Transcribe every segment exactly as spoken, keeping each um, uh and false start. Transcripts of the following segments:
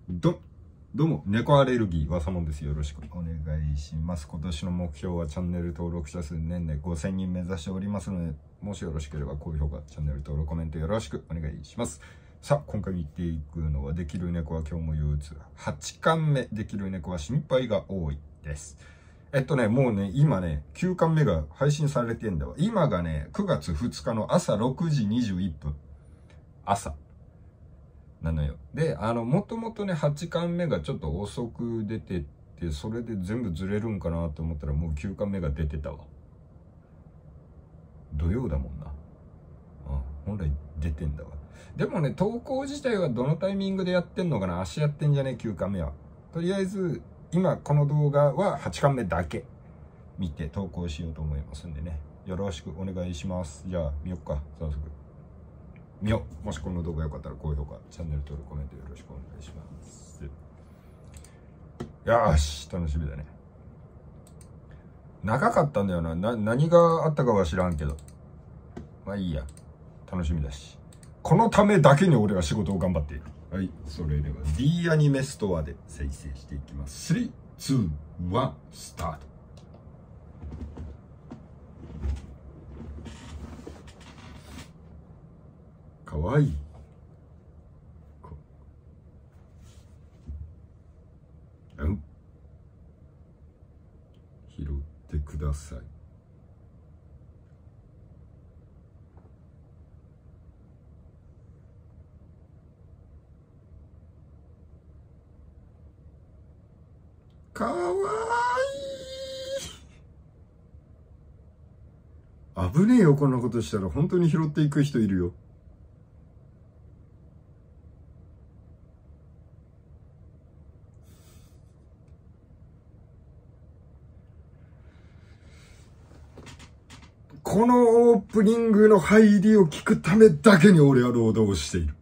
ど、どうも、猫アレルギー、わさもんです。よろしくお願いします。今年の目標はチャンネル登録者数年内ごせんにん目指しておりますので、もしよろしければ高評価、チャンネル登録、コメントよろしくお願いします。さあ、今回見ていくのは、できる猫は今日も憂鬱。はちかんめ、できる猫は心配が多いです。えっとね、もうね、今ね、きゅうかんめが配信されてんだわ。今がね、くがつふつかの朝ろくじにじゅういっぷん。朝。なのよ。で、あの、もともとね、はちかんめがちょっと遅く出てって、それで全部ずれるんかなと思ったら、もうきゅうかんめが出てたわ。土曜だもんな。うん、本来出てんだわ。でもね、投稿自体はどのタイミングでやってんのかな。足やってんじゃね、きゅうかんめは。とりあえず、今この動画ははちかんめだけ見て投稿しようと思いますんでね。よろしくお願いします。じゃあ、見よっか、早速。見よう。もしこの動画良かったら高評価、チャンネル登録、コメントよろしくお願いします。よーし、楽しみだね。長かったんだよな。な、何があったかは知らんけど。まあいいや。楽しみだし。このためだけに俺は仕事を頑張っている。はい。それでは D アニメストアで生成していきます。スリー、ツー、ワン、スタート。かわいい。うん。拾ってください。かわいい。危ねえよ、こんなことしたら。本当に拾っていく人いるよ。このオープニングの入りを聞くためだけに俺は労働をしている。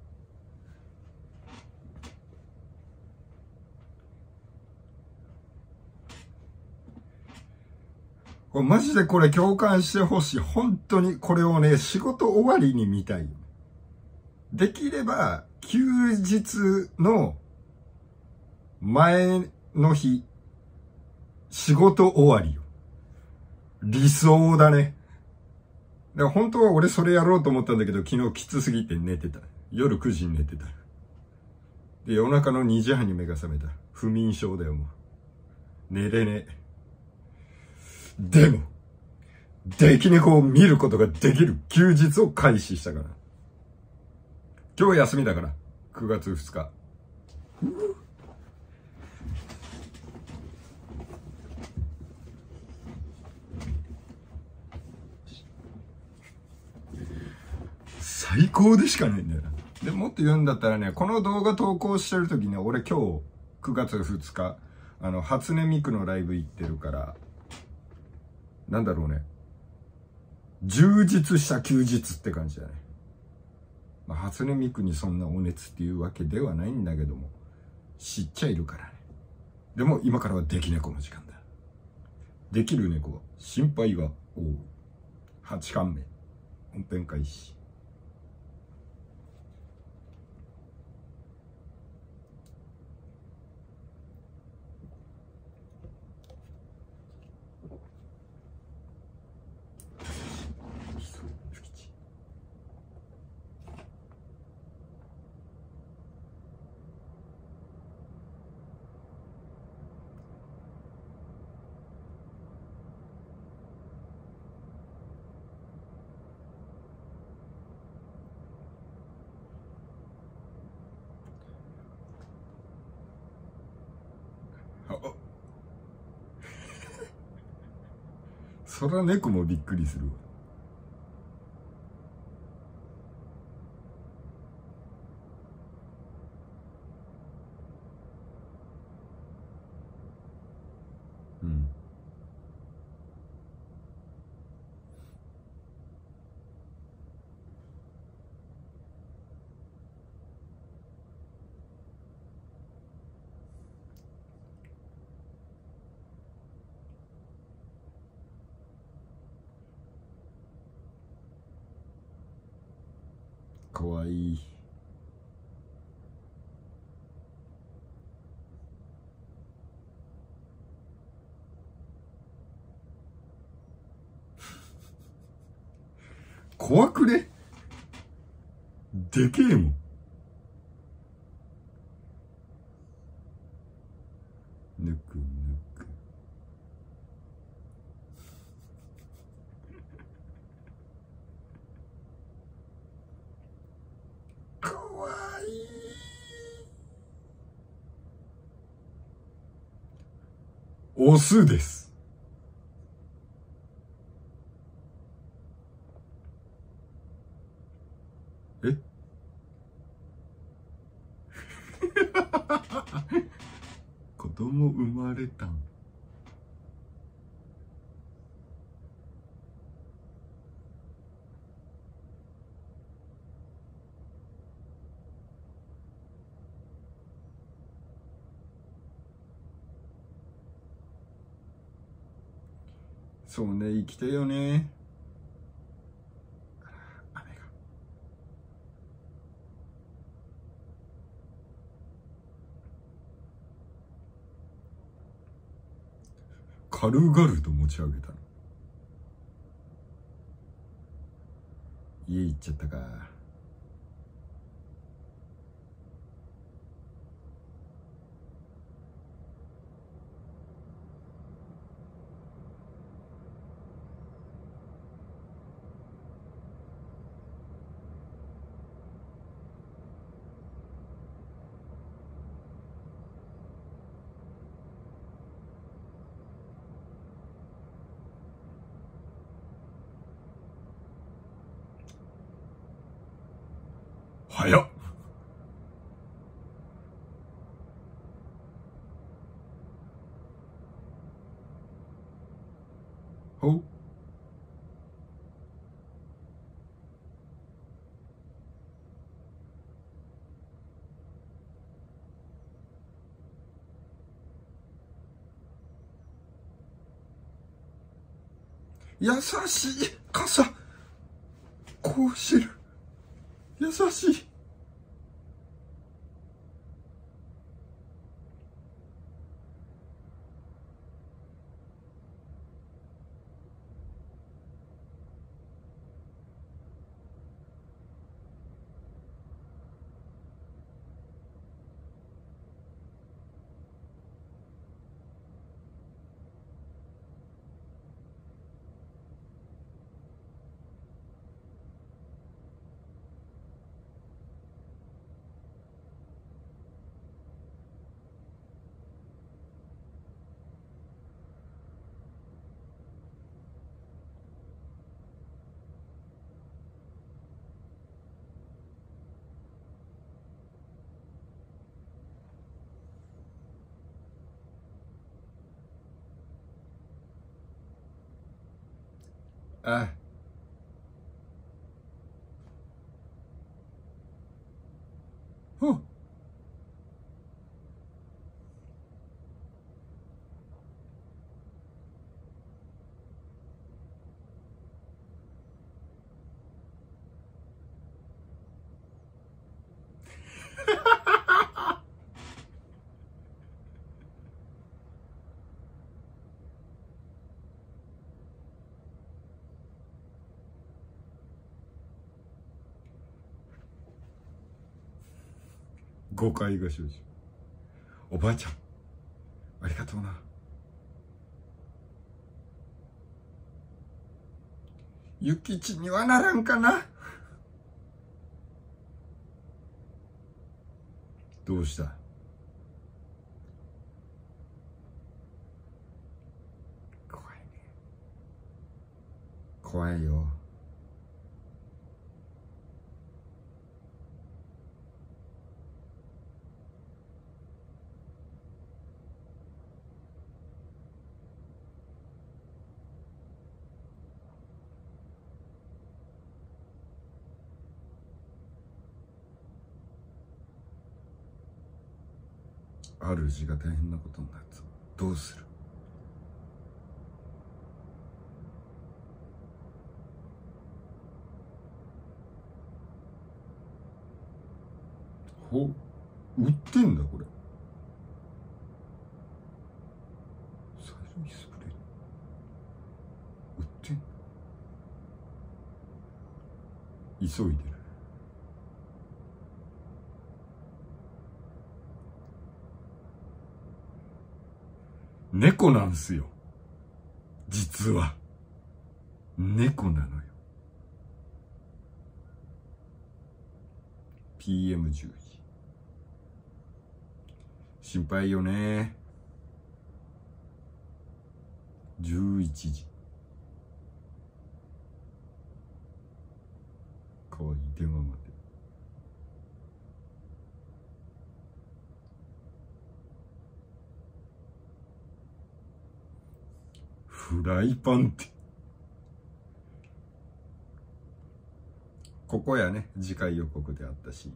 マジでこれ共感してほしい。本当にこれをね、仕事終わりに見たい。できれば、休日の前の日、仕事終わりよ。理想だね。だから本当は俺それやろうと思ったんだけど、昨日きつすぎて寝てた。夜くじに寝てた。で、夜中のにじはんに目が覚めた。不眠症だよ、もう。寝れねえ。でも、出来猫を見ることができる休日を開始したから。今日休みだから、くがつふつか。最高でしかないんだよな。でもっと言うんだったらね、この動画投稿してる時ね、俺今日くがつふつか、あの、初音ミクのライブ行ってるから、なんだろうね。充実した休日って感じだね。まあ、初音ミクにそんなお熱っていうわけではないんだけども、知っちゃいるからね。でも今からはでき猫の時間だ。できる猫は心配が多い。はちかんめ。本編開始。そら猫もびっくりするわ。うん。かわいい。 怖くね？でけえもん。ぬくぬく。かわいい。オスです。え子供生まれたん？そうね、生きてよね。雨が。軽々と持ち上げたの。家行っちゃったか。早っ。ほう。優しい。傘。こうしてる。優しい。あ。ほう。誤解が生じる。おばあちゃん、ありがとうな。諭吉にはならんかな。どうした？怖いね。怖いよ。主が大変なことになった。どうする？ほ、売ってんだこれ。最初にスプレー売ってんの？ 急いでる。猫なんすよ。実は猫なのよ。 ピーエムじゅう 時心配よね。じゅういちじかわいい電話まで。フライパンって、ここやね、次回予告であったし。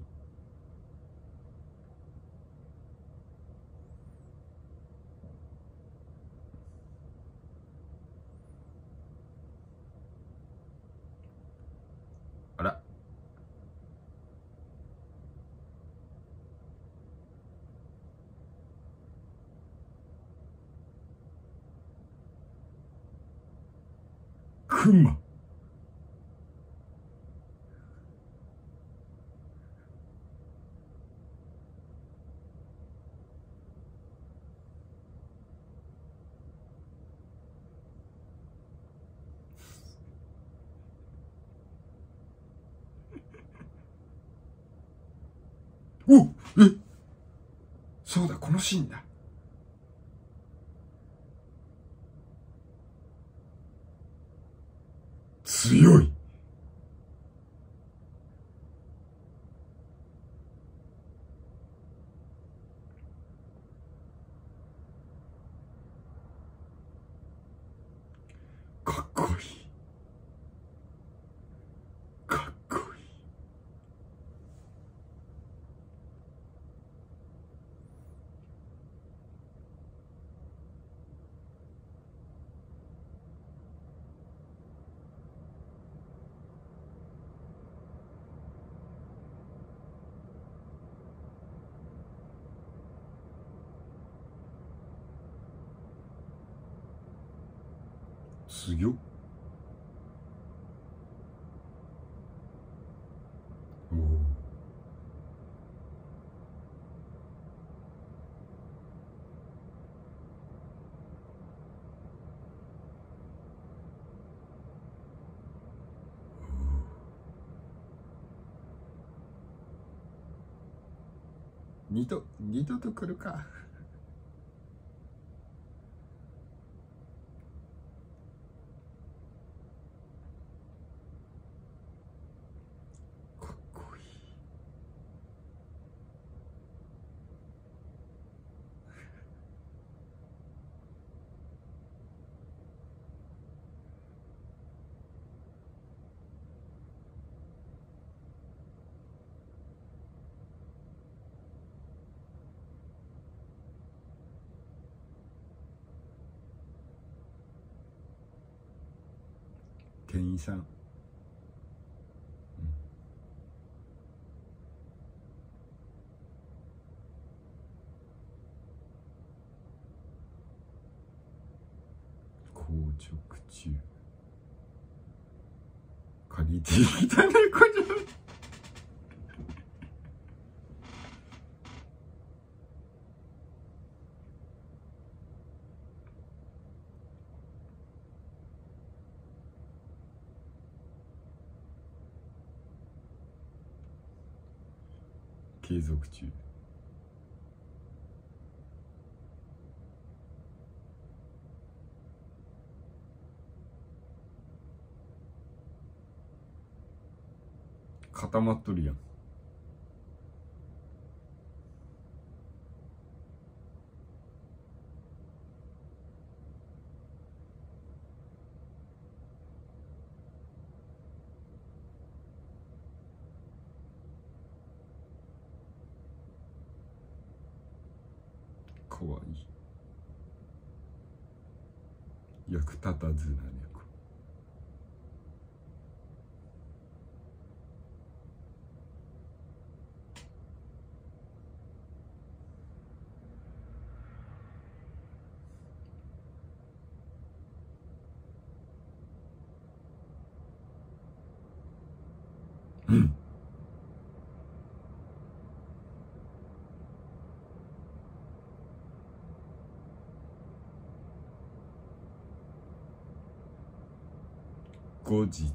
あら、クマ。おっ、え、そうだ、このシーンだ。強い。かっこいい。かっこいい。強っ。おお。二度二度と来るか。かっこいい。店員さん、硬直中。借りてきた猫じゃん。継続中。固まっとるやん。かわいい。役立たずな猫。 後日。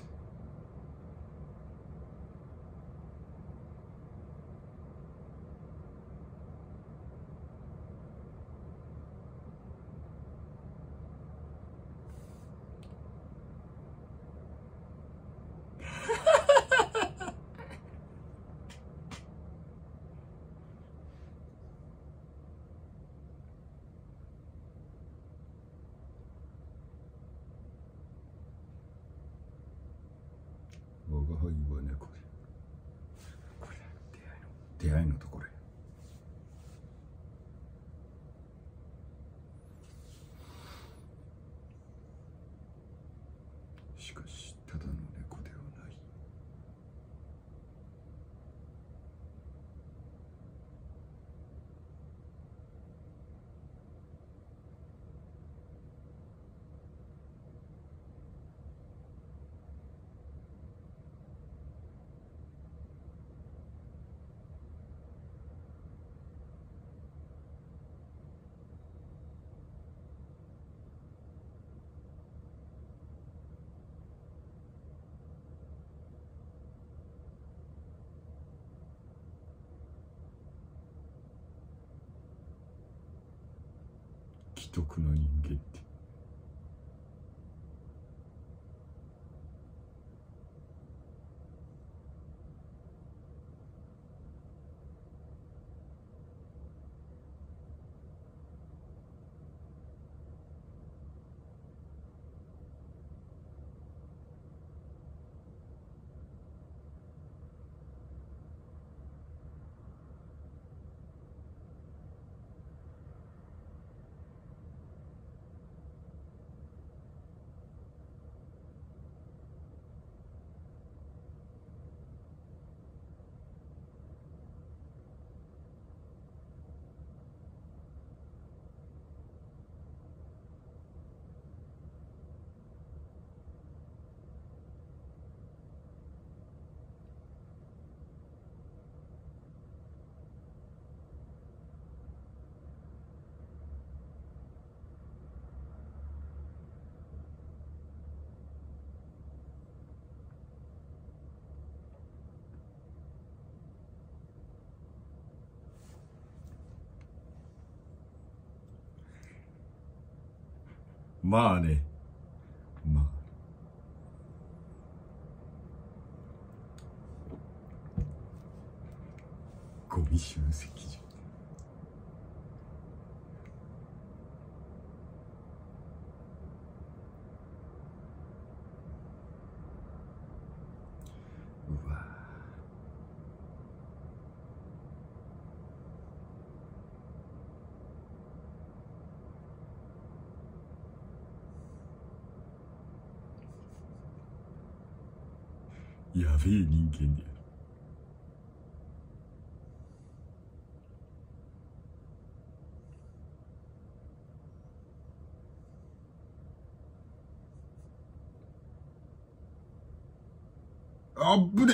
我が輩はね、これこれ出会いの出会いのところや。しかしただの猫ではない。既得な人間って。まあね、まあゴミ集積所。うわやべえ人間だよ。あっぶね。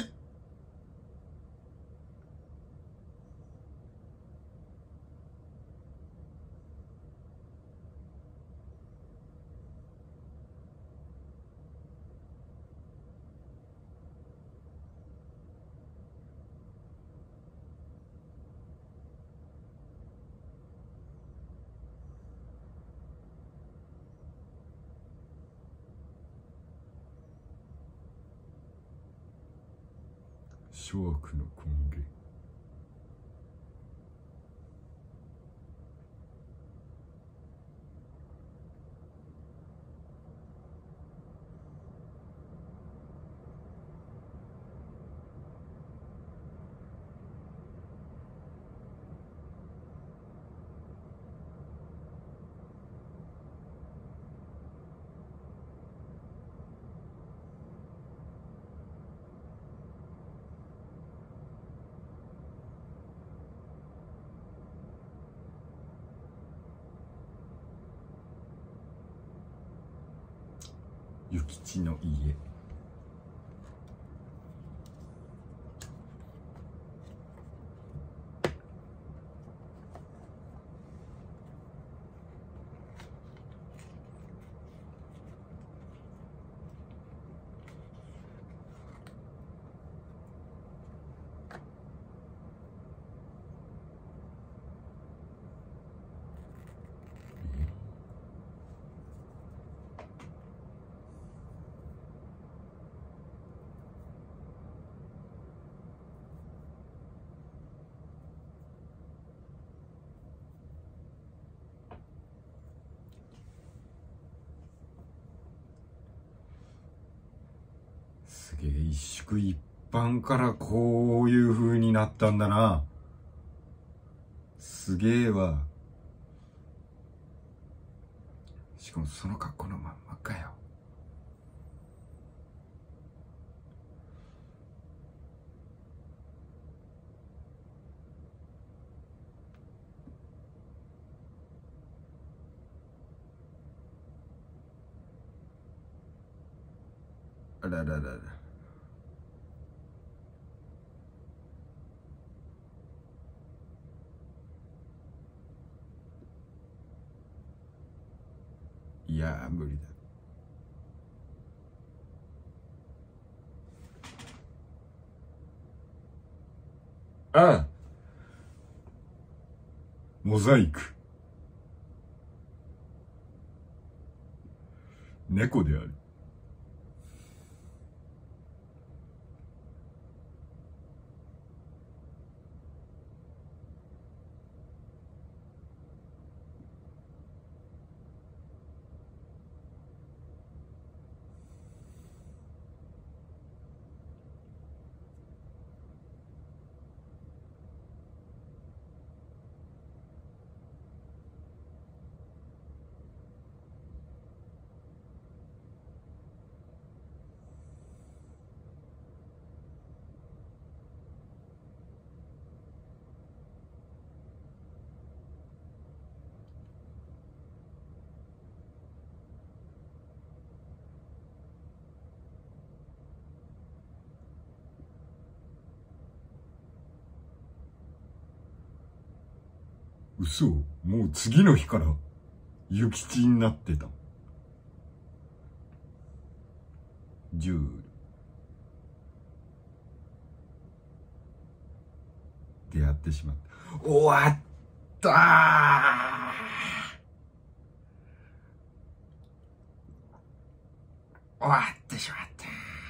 諸悪の根源。諭吉の家。 すげえ、一宿一般からこういう風になったんだな。すげえわ。しかもその格好のまんまかよ。あらららら。いやー無理だ。ああ、モザイク。猫である。嘘、もう次の日から諭吉になってた。ジュール出会ってしまった。終わったー。終わってしまった。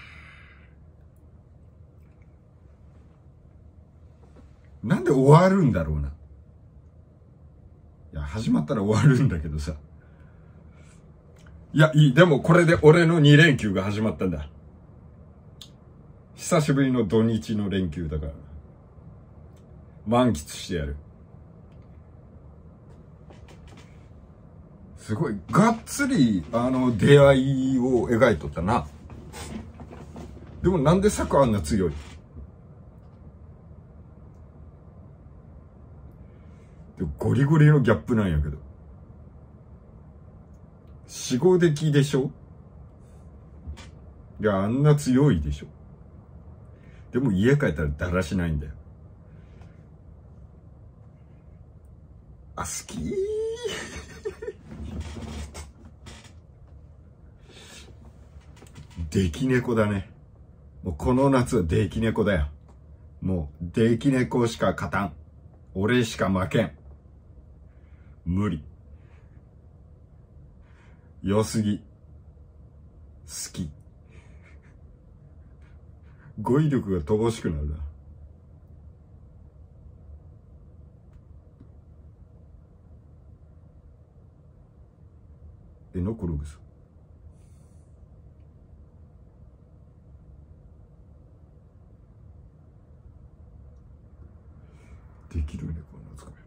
なんで終わるんだろうな。いや、始まったら終わるんだけどさ。いや、いい。でもこれで俺のに連休が始まったんだ。久しぶりの土日の連休だから。満喫してやる。すごい、がっつり、あの、出会いを描いとったな。でもなんで策あんな強い？でもゴリゴリのギャップなんやけど。死後的でしょ？いや、あんな強いでしょ。でも家帰ったらだらしないんだよ。あ、好きー。出来猫だね。もうこの夏は出来猫だよ。もう出来猫しか勝たん。俺しか負けん。無理。良すぎ。好き。語彙力が乏しくなるな。えのころぐさ。できるね、こんな使い。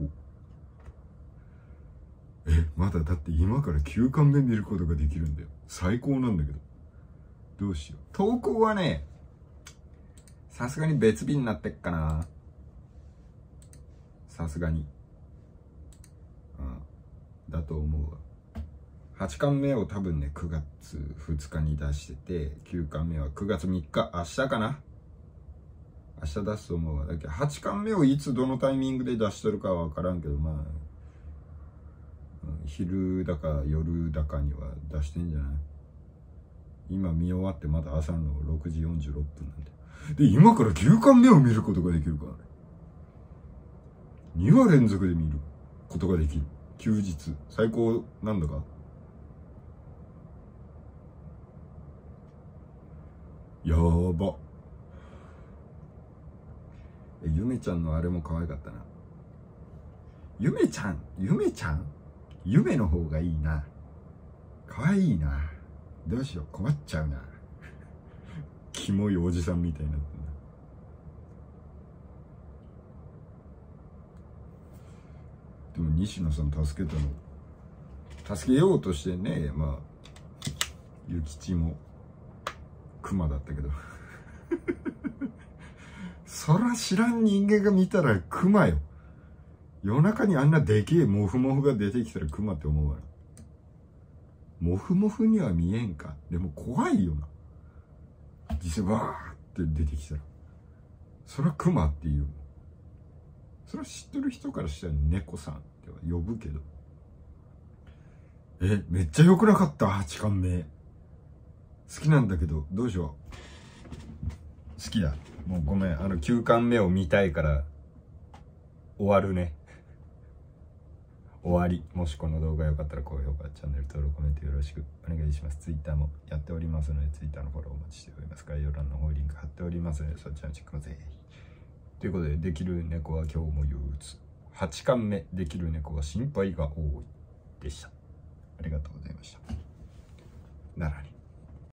え、まだだって今からきゅうかんめ見ることができるんだよ。最高なんだけど。どうしよう。投稿はね、さすがに別日になってっかな。さすがに。うん。だと思うわ。はちかんめを多分ね、くがつふつかに出してて、きゅうかんめはくがつみっか、明日かな。明日出すと思うわ。だけどはちかんめをいつどのタイミングで出しとるかは分からんけど、まあ、昼だか夜だかには出してんじゃない？今見終わってまだ朝のろくじよんじゅうろっぷんなんで。で、今からきゅうかんめを見ることができるからね。にわ連続で見ることができる。休日。最高なんだか。やーば。え、ゆめちゃんのあれも可愛かったな。ゆめちゃんゆめちゃんゆめの方がいいな。可愛いな。どうしよう、困っちゃうな。 キモいおじさんみたいになってる。でも西野さん助けたの、助けようとしてね、まあ諭吉もクマだったけどそら知らん人間が見たらクマよ。夜中にあんなでけえモフモフが出てきたらクマって思うわな。モフモフには見えんか。でも怖いよな。実際わーって出てきたら。それはクマっていう。それは知ってる人からしたら猫さんっては呼ぶけど。え、めっちゃ良くなかった、はちかんめ。好きなんだけど、どうしよう。好きだ。もうごめん。あのきゅうかんめを見たいから終わるね。終わり。もしこの動画良かったら高評価、チャンネル登録、コメントよろしくお願いします。Twitter もやっておりますので、Twitter のフォローお待ちしております。概要欄の方にリンク貼っておりますので、そちらのチェックもぜひ。ということで、できる猫は今日も憂鬱。はちかんめ、できる猫は心配が多いでした。ありがとうございました。ならね。